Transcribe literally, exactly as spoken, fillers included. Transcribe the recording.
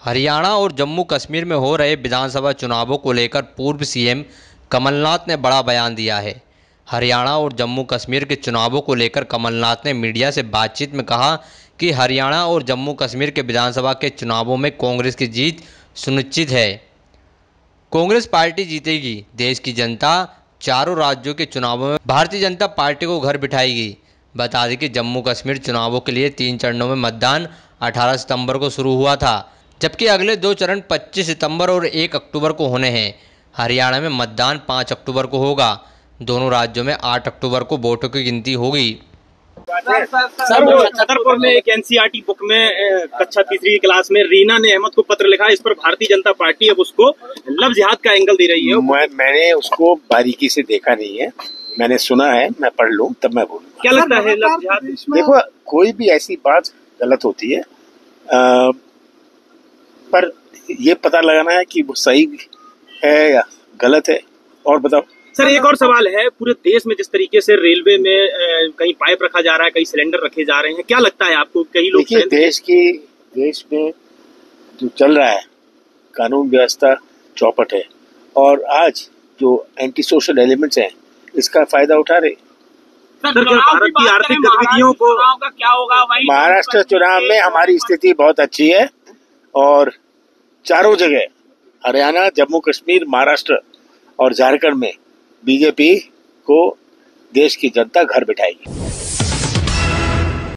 हरियाणा और जम्मू कश्मीर में हो रहे विधानसभा चुनावों को लेकर पूर्व सीएम कमलनाथ ने बड़ा बयान दिया है। हरियाणा और जम्मू कश्मीर के चुनावों को लेकर कमलनाथ ने मीडिया से बातचीत में कहा कि हरियाणा और जम्मू कश्मीर के विधानसभा के चुनावों में कांग्रेस की जीत सुनिश्चित है। कांग्रेस पार्टी जीतेगी। देश की जनता चारों राज्यों के चुनावों में भारतीय जनता पार्टी को घर बिठाएगी। बता दें कि जम्मू कश्मीर चुनावों के लिए तीन चरणों में मतदान अठारह सितंबर को शुरू हुआ था, जबकि अगले दो चरण पच्चीस सितंबर और एक अक्टूबर को होने हैं। हरियाणा में मतदान पाँच अक्टूबर को होगा। दोनों राज्यों में आठ अक्टूबर को वोटों की गिनती होगी। सर, वो छतरपुर में एक एनसीईआरटी बुक में कक्षा तीसरी क्लास में रीना ने अहमद को पत्र लिखा। इस पर भारतीय जनता पार्टी अब उसको लव जिहाद का एंगल दे रही है। मैं, मैंने उसको बारीकी से देखा नहीं है, मैंने सुना है, मैं पढ़ लूं तब मैं बोलूंगा। क्या लगता है लव जिहाद? देखो, कोई भी ऐसी बात गलत होती है, आ, पर ये पता लगाना है कि वो सही है या गलत है। और बताओ सर, एक और सवाल है। पूरे देश में जिस तरीके से रेलवे में कहीं पाइप रखा जा रहा है, कहीं सिलेंडर रखे जा रहे हैं, क्या लगता है आपको? कई लोग देखिए, देश की देश में जो चल रहा है कानून व्यवस्था चौपट है, और आज जो एंटी सोशल एलिमेंट्स हैं इसका फायदा उठा रहे। सर, क्या भारत की आर्थिक गतिविधियों को का क्या होगा? महाराष्ट्र चुनाव में हमारी स्थिति बहुत अच्छी है, और चारों जगह हरियाणा, जम्मू कश्मीर, महाराष्ट्र और झारखंड में बीजेपी को देश की जनता घर बिठाएगी।